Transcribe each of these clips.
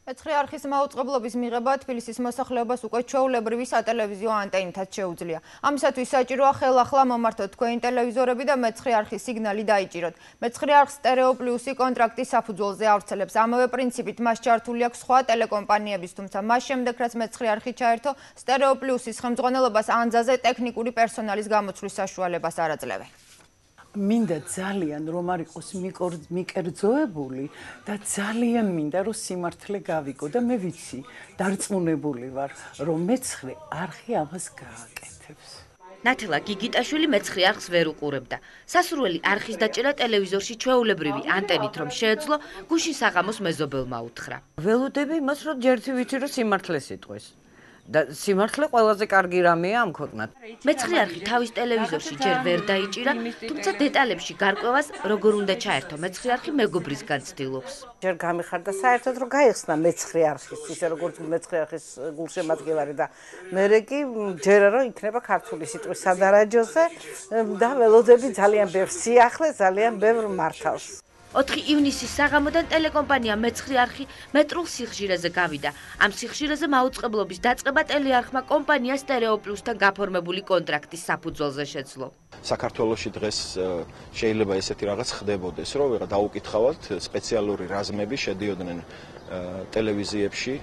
მეცხრე არხის მაუწყებლობის მიღება თბილისის მოსახლეობას უკვე ჩვეულებრივი სატელევიზიო ანტენითაც შეუძლია. ამისათვის საჭიროა ხელახლა მომართოთ თქვენი ტელევიზორები და მეცხრე არხის სიგნალი დაიჭიროთ. მეცხრე არხს სტერეო პლუსი კონტრაქტის საფუძველზე ავრცელებს. ამავე პრინციპით მას ჩართული აქვს სხვა ტელეკომპანიების, თუმცა მას შემდეგ რაც მეცხრე არხი ჩაერთო, სტერეო პლუსის ხელმძღვანელობას ანძაზე ტექნიკური პერსონალის გამოცვლის საშუალებას არ აძლევენ. მინდა ძალიან რომ არ იყოს მიკერძოებული და ძალიან მინდა რომ სიმართლე გავიგო და მე ვიცი დარწმუნებული ვარ რომ მეცხრე არხი ამას გააკეთებს. ნათელა გიგიტაშვილი მეცხრე არხს ვერ უყურებდა. სასურველი არხის დაჭერა ტელევიზორში ჩვეულებრივი ანტენით რომ შეეძლო, გუშინ საღამოს მეზობელმა უთხრა. ველოდები იმას რომ ჯერთი ვიცი რომ სიმართლეს იტყვის. და სიმართლე ყველაზე კარგი რამეა ამ ქვეყნად. მეცხრე არხი თავის ტელევიზორში ჯერ ვერ დაიჭირა, თუმცა დეტალებში გარკვევას როგორ უნდა ჩაერთო მეცხრე არხი მეგობრისგან ცდილობს. ჯერ გამიხარდა საერთოდ რომ გაიხსნა მეცხრე არხის, ისე როგორც მეცხრე არხის გულშემატკივარი და მერე კი ჯერა რომ იქნება ქართული სიტყვის სადარაჯოზე და ველოდები ძალიან ბევრ სიახლეს, ძალიან ბევრ მართავს. 4 ივნისის საღამოდან ტელეკომპანია მეცხრე არხი მეტრულ სიხშირეზე გავიდა. ამ სიხშირეზე მაუწყებლობის დაწყება ტელეარხმა კომპანია სტერეო პლუსთან გაფორმებული კონტრაქტის საფუძველზე შეძლო. საქართველოში დღეს შეიძლება ესეთი რაღაც ხდებოდეს, რომ დაუკითხავთ სპეციალური რაზმები შედიოდნენ ტელევიზიებში,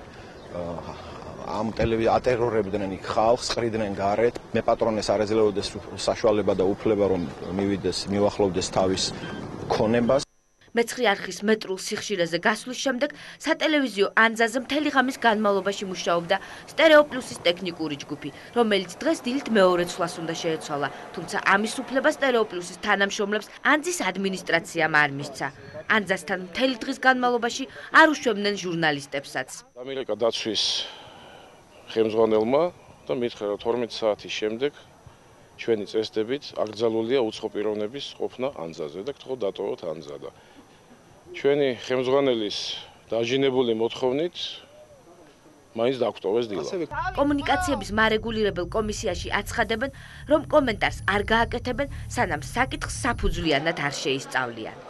ამ ატერორებდნენ იქ ხალხს, ყრიდნენ გარეთ. მე პატრონეს არ ეძლეოდეს საშუალება და უფლება რომ მივახლოვდეს თავის ქონებას. მეცხრე არხის მეტრულ სიხშირეზე გასვლის შემდეგ სატელევიზიო ანძაზე მთელი ღამის განმავლობაში მუშაობდა სტერეო პლუსის ტექნიკური ჯგუფი, რომელიც დღეს დილით მეორე ცვლას უნდა შეეცვალა, თუმცა ამის უფლება სტერეო პლუსის თანამშრომლებს ანძის ადმინისტრაციამ არ მისცა. ანძასთან მთელი დღის განმავლობაში არ უშვებდნენ ჟურნალისტებსაც. ამერიკა დაცვის ხელმძღვანელმა და მითხრა რომ 12 საათის შემდეგ ჩვენი წესდებით აკრძალულია უცხო პიროვნების ყოფნა ანძაზე და გთხოვთ დატოვოთ ანძა და ჩვენი ხელმძღვანელის დაჟინებული მოთხოვნით მაინც დაგვტოვეს დილა. კომუნიკაციების მარეგულირებელ კომისიაში აცხადებენ, რომ კომენტარს არ გააკეთებენ, სანამ საკითხს საფუძვლიანად არ შეისწავლიან.